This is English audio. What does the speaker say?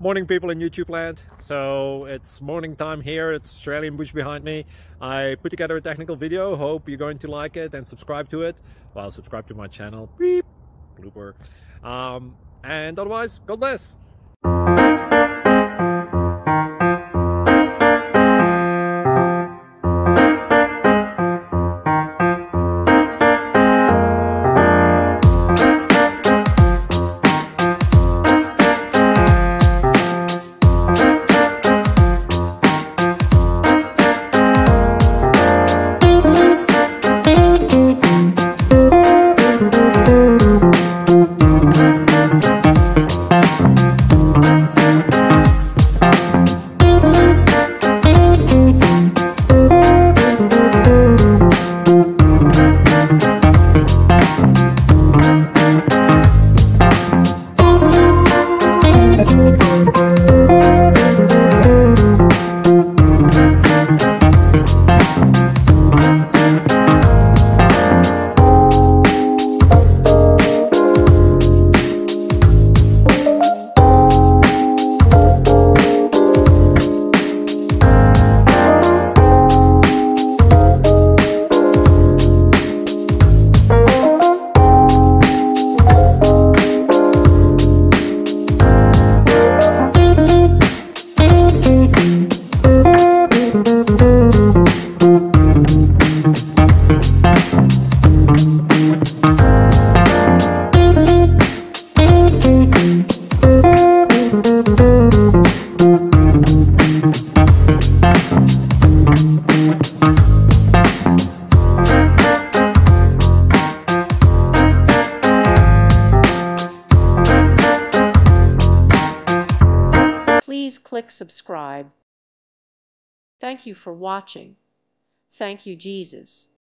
Morning, people in YouTube land. So it's morning time here. It's Australian bush behind me. I put together a technical video. Hope you're going to like it and subscribe to it. Well, subscribe to my channel. Beep. Blooper. And otherwise, God bless. Please click subscribe. Thank you for watching. Thank you, Jesus.